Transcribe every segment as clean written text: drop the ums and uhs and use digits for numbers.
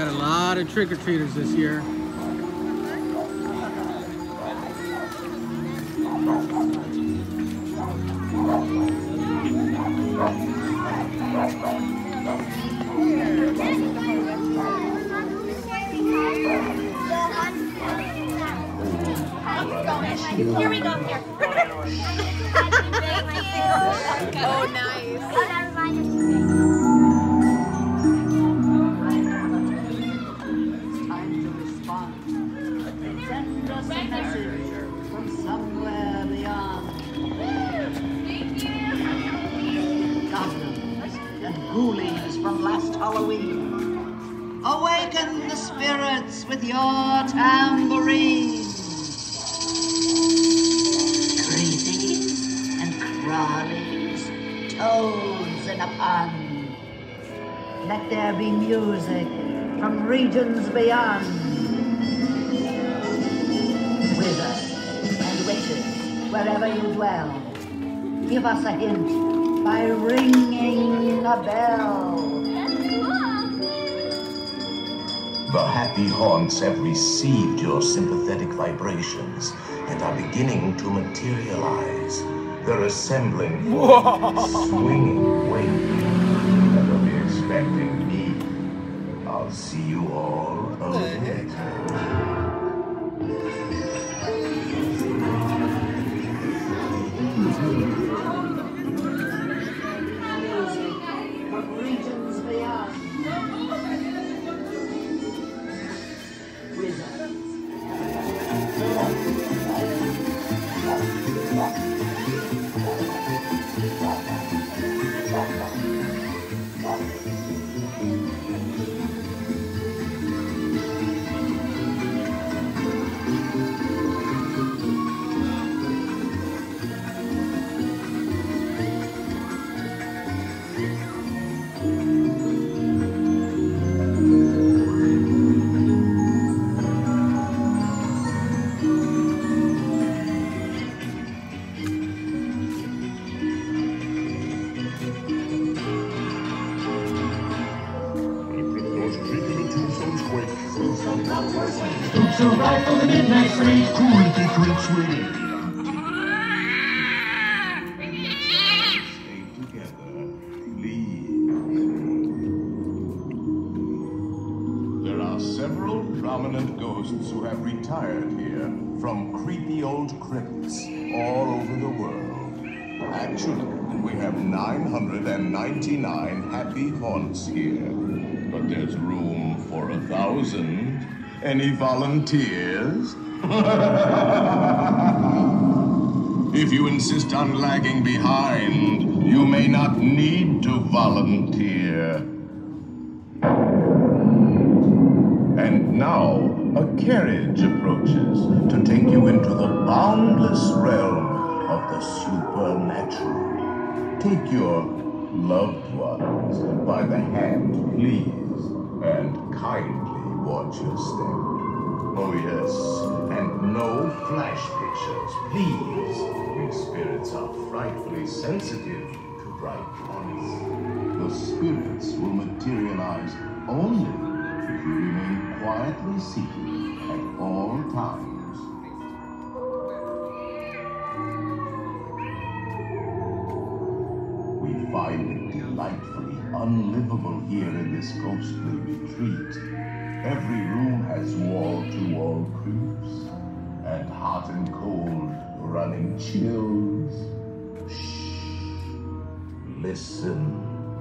got a lot of trick-or-treaters this year. Here we go, here. Oh, nice. Time to respond. Send us a message from somewhere beyond. Goblins and ghoulies from last Halloween. Awaken the spirits with your tambourine. Creepies and crawlies, toads in a pond. Let there be music from regions beyond. Wizards and witches, wherever you dwell, give us a hint by ringing a bell. The happy haunts have received your sympathetic vibrations and are beginning to materialize. They're assembling, swinging, waiting. Never be expecting me. I'll see you all later. From regions beyond. Wizards. Spooks arrive from the midnight street. Creepy creeps waiting. Stay together, please. There are several prominent ghosts who have retired here from creepy old crypts all over the world. Actually, we have 999 happy haunts here, but there's room for 1,000. Any volunteers? If you insist on lagging behind, you may not need to volunteer. And now, a carriage approaches to take you into the boundless realm of the supernatural. Take your loved ones by the hand, please, and kindly watch your step. Oh yes, and no flash pictures, please. We spirits are frightfully sensitive to bright lights. The spirits will materialize only if you remain quietly seated at all times. We find it delightfully unlivable here in this ghostly retreat. Every room has wall-to-wall creeps, and hot and cold running chills. Shh. Listen.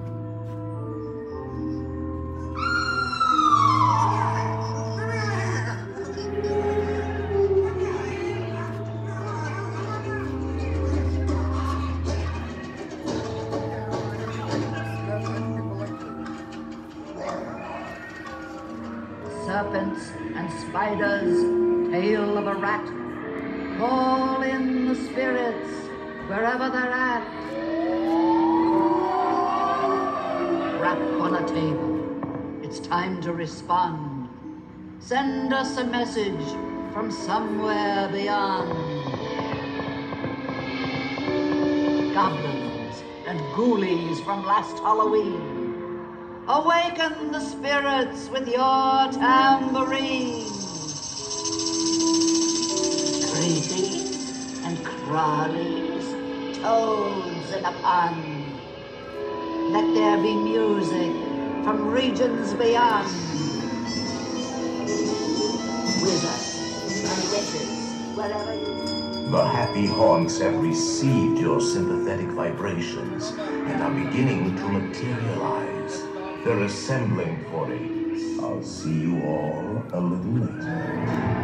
Serpents and spiders, tail of a rat. Call in the spirits wherever they're at. Rap on a table. It's time to respond. Send us a message from somewhere beyond. Goblins and ghoulies from last Halloween. Awaken the spirits with your tambourine. Creepies and crawlies, toads in a pond. Let there be music from regions beyond. Wizards and witches, wherever you... The happy haunts have received your sympathetic vibrations and are beginning to materialize. They're assembling for it. I'll see you all a little later.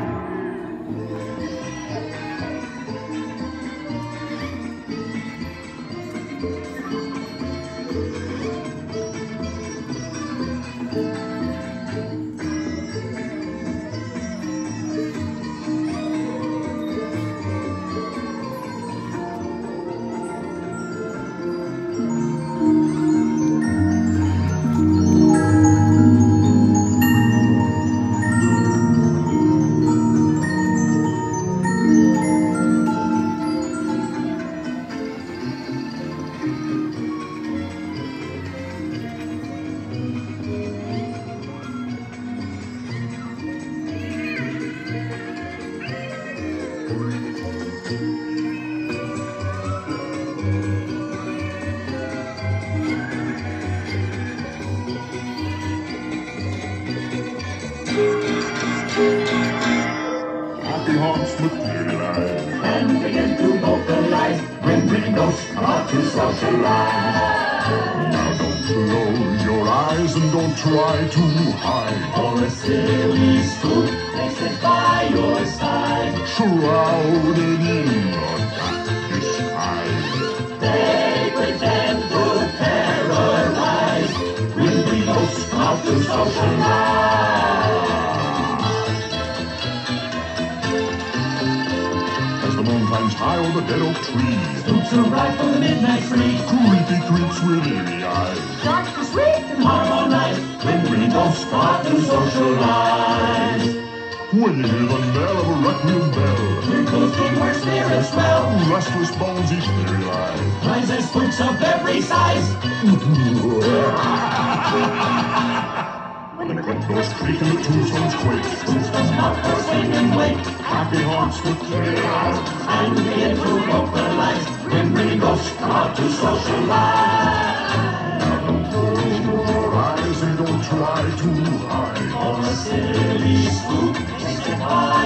Happy haunts materialize and begin to vocalize when pretty ghosts come out to socialize. Now don't close your eyes and don't try to hide. For a silly spook they sit by your side, Shrouded in a dark disguise. they pretend to terrorize when pretty ghosts come out to socialize. As the moon climbs high over the dead oak tree, Spooks arrive from the midnight free, creepy creeps with eerie eyes. dark to sweet and harmonize when pretty ghosts come out to socialize. When you hear the knell of a requiem bell, Twinkles where spirits dwell, restless bones each materialize. rise as spooks of every size. When the crypt doors creak and the tombstones quake, Spooks come out for swing and wake, happy haunts materialize. and begin to vocalize when pretty ghosts come out to socialize. Now don't close your eyes and don't try to hide. For a silly spook, they sit by